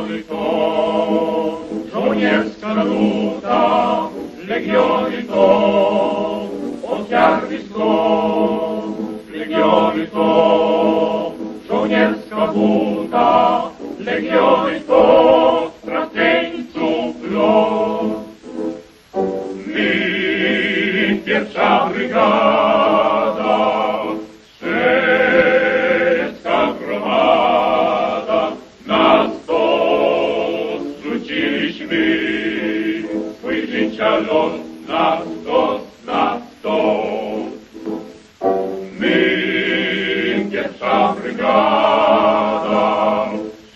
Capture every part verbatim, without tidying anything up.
Legiony to żołnierska nuta, legiony to ofiarnisko, legiony to żołnierska buta, legiony to straceńców los. My, pierwsza brygada, strzelecka gromada, na stos rzuciliśmy swój życia los, na stos, na stos. My, pierwsza brygada,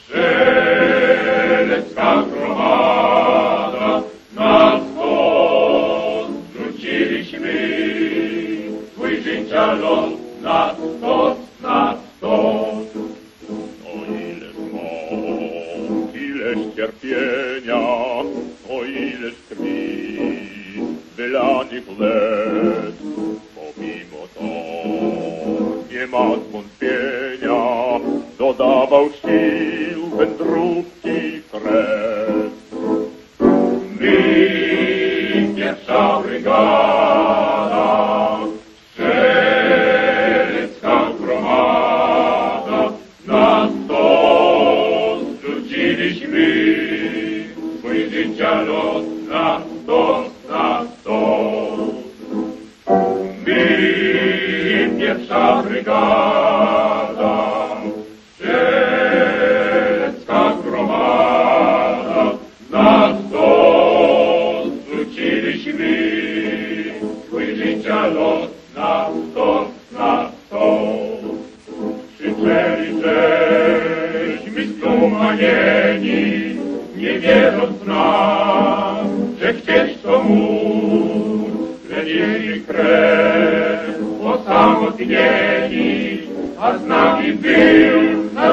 strzelecka gromada, na stos rzuciliśmy swój życia los, na stos, na stos. O ileż mąk, ileż cierpienia, o ileż krwi, wylanych łez, pomimo to nie ma zwątpienia, dodawał sił wędrówki kres. My, pierwsza brygada, strzelecka gromada, na stos rzuciliśmy swój życia los, na stos, na stos. My, pierwsza brygada, strzelecka gromada, na stos rzuciliśmy swój życia los, na stos, na stos. Krzyczeli żeśmy zdumanieni, nie wierząc w nas, że chcieć to móc, że nieśli krew osamotnieni, a z nami był nasz